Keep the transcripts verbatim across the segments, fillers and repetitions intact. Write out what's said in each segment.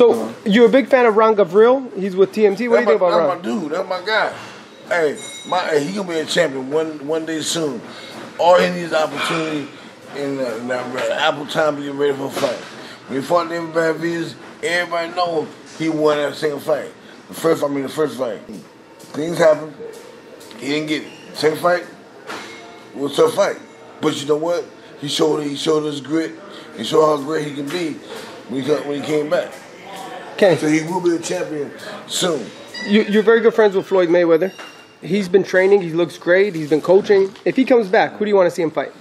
So, you're a big fan of Ron Gavril? He's with T M T. What that's do you think my, about Ron? That's my dude. That's my guy. Hey, my, hey, he gonna be a champion one one day soon. All he needs is opportunity and uh, uh, Apple time to get ready for a fight. When he fought David Benavidez, everybody know he won that second fight. The first, I mean, the first fight. Things happened. He didn't get it. Second fight it was a tough fight, but you know what? He showed he showed his grit. He showed how great he can be when he when he came back. Okay. So he will be a champion soon. You, you're very good friends with Floyd Mayweather. He's been training. He looks great. He's been coaching. If he comes back, who do you want to see him fight?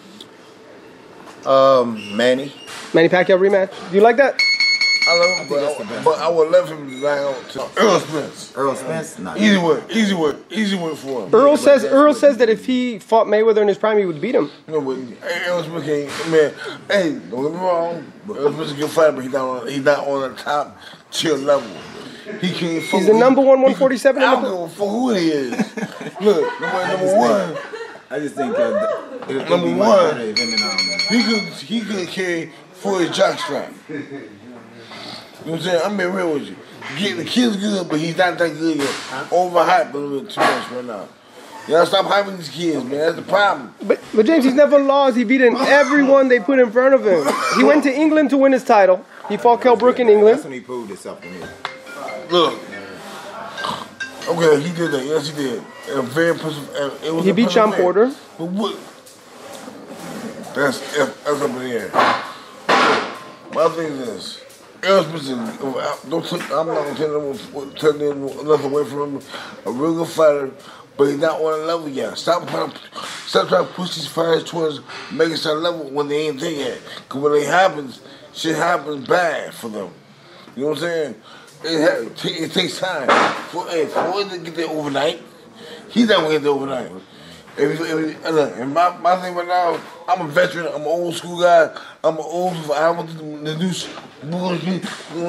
Um, Manny. Manny Pacquiao rematch. Do you like that? I love him, but, I, but I would love him to line out to Errol Spence. Errol Spence? Nah, easy win, easy win, easy win for him. Earl says Earl says that if he fought Mayweather in his prime, he would beat him. No, but Errol Spence can't. Man, hey, don't get me wrong. Errol Spence is a good fighter, but he's not on. He's not on the top tier level. He can't. He's the number one one forty-seven. I don't give a fuck who he is. Look, number, number one. I just think uh, the, number one. He could he could carry for his jockstrap. You know what I'm saying? I'm being real with you. Get, the kid's good, but he's not that good yet. Overhyped a little bit too much right now. You gotta stop hyping these kids, man. That's the problem. But, but James, he's never lost. He beaten everyone they put in front of him. He went to England to win his title. He fought Kell Brook in England. That's when he proved himself to me. Look. Okay, he did that. Yes, he did. And very impressive. It was he beat Sean Porter. But what? That's, that's up in the air. My thing is this. Errol Spence, don't take, I'm not going to take nothing away from him. A real good fighter, but he's not on a level yet. Stop trying to, stop trying to push these fighters towards making some level when they ain't there yet. Because when it happens, shit happens bad for them. You know what I'm saying? It, it, it takes time. For, hey, for him to get there overnight, he's not going to get there overnight. If, if, look, and my, my thing right now, I'm a veteran, I'm an old school guy, I'm an old school, I don't do the new bullshit,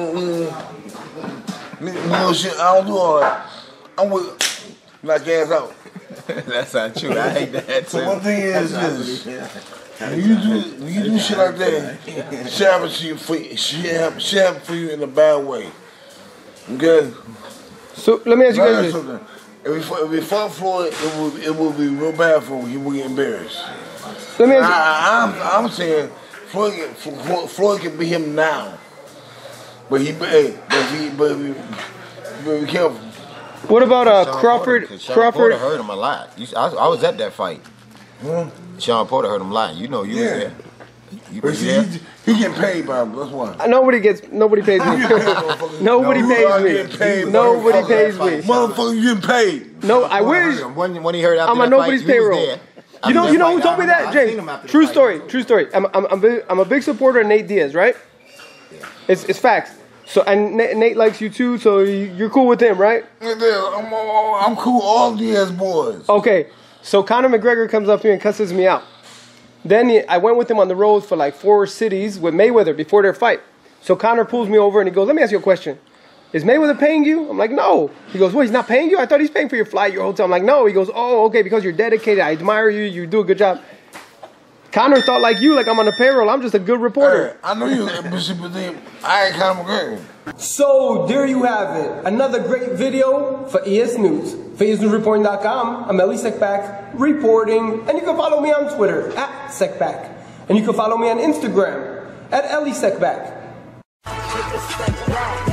bullshit, I don't do all that. I'm with, knock ass out. That's not true, I hate that too. So one thing is this, when you do, when you do shit like that, shit happens to you for, shit happens, shit happens for you in a bad way. Okay? So, let me ask you guys something. If we, if we fought Floyd, it would it would be real bad for him. He would get embarrassed. Let me ask you. I, I'm I'm saying Floyd can, Floyd can beat him now, but he hey, but he but be, but be careful. What about uh Sean Crawford? Porter, Sean Crawford Porter hurt him a lot. You, I, I was at that fight. Hmm? Sean Porter hurt him a lot. You know you yeah. was there. You but was see, there. he, he getting paid by him. That's why. Nobody gets. Nobody pays me. Nobody no, pays me. Paid, nobody pays me. Motherfucker, you getting paid. No, I wish. When, when he heard after I'm on that nobody's fight, payroll. You, you know, you know who told me that, I've James? True story. True story. I'm, I'm, I'm, big, I'm a big supporter of Nate Diaz, right? Yeah. It's, it's facts. So, and Nate, Nate likes you too, so you're cool with him, right? I'm, I'm cool with all Diaz boys. Okay. So Conor McGregor comes up here and cusses me out. Then he, I went with him on the road for like four cities with Mayweather before their fight. So Conor pulls me over and he goes, let me ask you a question. Is Mayweather paying you? I'm like, no. He goes, well, he's not paying you? I thought he's paying for your flight, your hotel. I'm like, no. He goes, oh, okay, because you're dedicated. I admire you. You do a good job. Conor thought like you, like I'm on the payroll. I'm just a good reporter. Hey, I know you, but I ain't Conor McGregor. So there you have it. Another great video for E S News. For E S News Reporting dot com, I'm Elie Seckbach reporting. And you can follow me on Twitter, at Seckbach. And you can follow me on Instagram, at Elie Seckbach.